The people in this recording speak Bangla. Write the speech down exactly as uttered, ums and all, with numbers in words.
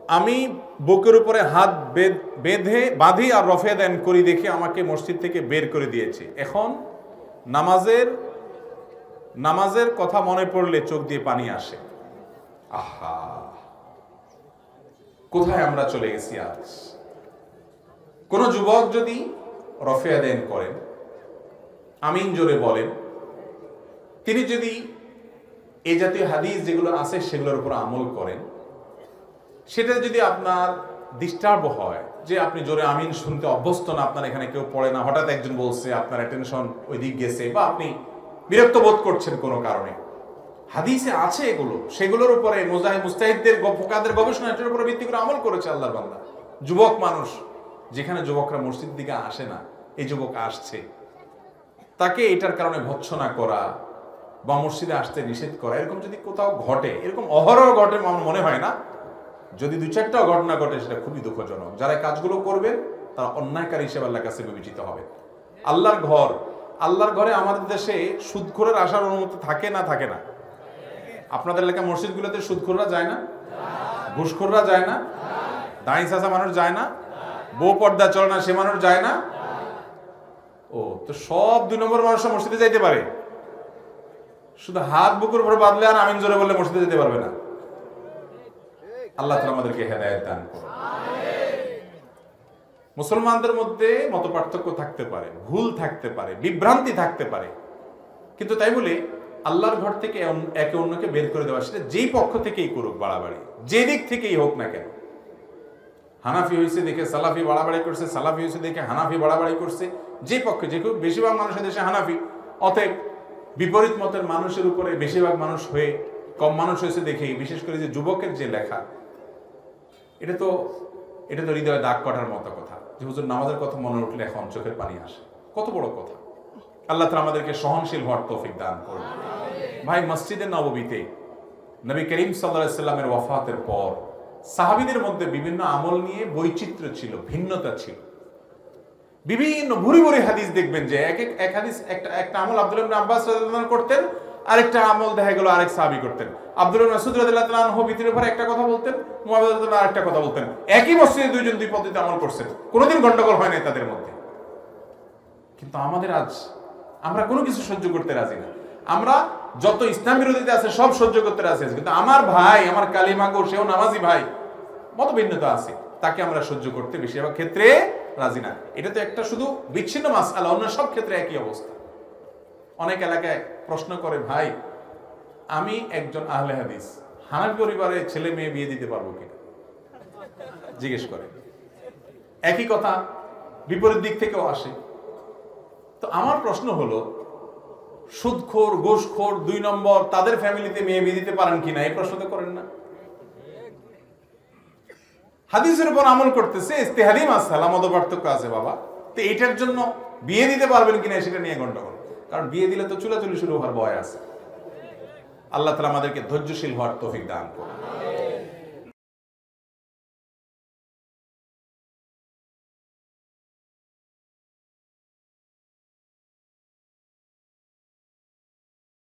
আমি বুকের উপরে হাত বেঁধে বাঁধি আর রফে দেন করি দেখে আমাকে মসজিদ থেকে বের করে দিয়েছে। এখন নামাজের নামাজের কথা মনে পড়লে চোখ দিয়ে পানি আসে। আহা, কোথায় আমরা চলে গেছি আজ। কোন যুবক যদি রফে দেন করেন, আমিন জোরে বলেন, তিনি যদি এই জাতীয় হাদিস যেগুলো আছে সেগুলোর উপর আমল করেন, সেটা যদি আপনার ডিস্টার্ব হয় যে আপনি জোরে আমিন শুনতে অভ্যস্ত না, আপনার এখানে কেউ পড়ে না, হঠাৎ একজন বলছে, আপনার অ্যাটেনশন ওই দিক গেছে, বা আপনি বিরক্ত বোধ করছেন কোনো কারণে, হাদিসে আছে এগুলো, সেগুলোর উপরে মুজাহিদ মুস্তাহিদদের ফোকাদের গবেষণা এটার উপরে ভিত্তি করে আমল করেছে আল্লাহর বান্দা। যুবক মানুষ, যেখানে যুবকরা মসজিদ দিকে আসে না, এই যুবক আসছে, তাকে এটার কারণে ভৎসনা করা বা মসজিদে আসতে নিষেধ করা, এরকম যদি কোথাও ঘটে, এরকম অহরহ ঘটে আমার মনে হয় না, যদি দুই চারটা ঘটনা ঘটে সেটা খুবই দুঃখজনক। যারা কাজগুলো করবে তারা অন্যায়কারী হিসেবে আল্লাহর কাছে বিবেচিত হবে। আল্লাহর ঘর, আল্লাহর ঘরে আমাদের দেশে সুদখোরের আসার অনুমতি থাকে না থাকে না? আপনাদের এলাকায় মসজিদগুলোতে সুদখোররা যায় না, ঘুষখোররা যায় না, দাঁড়ি চাচা মানুষ যায় না, বউ পর্দা চলে না সে মানুষ যায় না? ও তো সব দুই নম্বর মানুষ মসজিদে যাইতে পারে, শুধু হাত বুকের উপরে বাঁধলে আর আমিন জোরে বললে মসজিদে যেতে পারবে না। আল্লাহ তাআলা আমাদেরকে হেদায়েত দান করুন। মুসলমানদের মধ্যে মত পার্থক্য থাকতে পারে, ভুল থাকতে পারে, বিভ্রান্তি থাকতে পারে, কিন্তু তাই বলে আল্লাহর ঘর থেকে একে অন্যকে বের করে দেওয়া, সেটা যেই পক্ষ থেকেই করুক বাড়াবাড়ি, যে দিক থেকেই হোক না কেন। হানাফি হয়েছে দেখে সালাফি বাড়াবাড়ি করছে, সালাফি হয়েছে দেখে হানাফি বাড়াবাড়ি করছে, যে পক্ষে, যে বেশিরভাগ মানুষের দেশে হানাফি, অতএব বিপরীত মতের মানুষের উপরে বেশিরভাগ মানুষ হয়ে কম মানুষ হয়েছে দেখে, বিশেষ করে যে যুবকের যে লেখা, এটা তো এটা তো হৃদয়ে দাগ কাটার মতো কথা, যে হুজুর নামাজের কথা মনে উঠলে এখন চোখের পানি আসে। কত বড় কথা। আল্লাহ তাআলা আমাদেরকে সহনশীল হওয়ার তৌফিক দান করুন। ভাই, মসজিদে নববীতে নবী করিম সাল্লাল্লাহু আলাইহি সাল্লামের ওয়াফাতের পর সাহাবীদের মধ্যে বিভিন্ন আমল নিয়ে বৈচিত্র্য ছিল, ভিন্নতা ছিল। বিভিন্ন ভুরি ভুরি হাদিস দেখবেন যে এক এক এক হাদিস, একটা একটা আমল আব্দুল্লাহ ইবনে আব্বাস রাদিয়াল্লাহু আনহু করতেন, আরেকটা আমল দেখা গেল আরেক সাহাবী করতেন। আব্দুল্লাহ ইবনে মাসউদ রাদিয়াল্লাহু আনহু ভিতরের উপর একটা কথা বলতেন, মুআবিয়া রাদিয়াল্লাহু আনহু আরেকটা কথা বলতেন। একই মসজিদে দুইজন দুই পদ্ধতিতে আমল করছেন, কোনোদিন গন্ডগোল হয় নাই তাদের মধ্যে। কিন্তু আমাদের আজ আমরা কোনো কিছু সহ্য করতে রাজি না। আমরা যত ইসলাম বিরোধীতে আছে সব সহ্য করতে রাজি আছি, কিন্তু আমার ভাই, আমার কালিমাগো, সেও নামাজি ভাই, মত ভিন্নতা আছে, তাকে আমরা সহ্য করতে বেশিরভাগ ক্ষেত্রে রাজি না। এটা তো একটা শুধু বিচ্ছিন্ন মাসআলা, অন্য সব ক্ষেত্রে একই অবস্থা। অনেক এলাকায় প্রশ্ন করে, ভাই আমি একজন আহলে হাদিস, হানাফি পরিবারে ছেলে মেয়ে বিয়ে দিতে পারবো কিনা জিজ্ঞেস করে। একই কথা বিপরীত দিক থেকেও আসে। তো আমার প্রশ্ন হলো, সুদখোর, ঘুষখোর, দুই নম্বর, তাদের ফ্যামিলিতে মেয়ে বিয়ে দিতে পারেন কিনা, এই প্রশ্ন তো করেন না। হাদিসের উপর আমল করতেছে, ইজতিহাদি মাসআলা, মত পার্থক্য আছে বাবা, তো এটার জন্য বিয়ে দিতে পারবেন কিনা সেটা নিয়ে গন্ডগোল। কারণ বিয়ে দিলে তো চুলাচুলি শুরু হওয়ার ভয় আছে। আল্লাহ তাআলা আমাদেরকে ধৈর্যশীল হওয়ার তৌফিক দান করুন।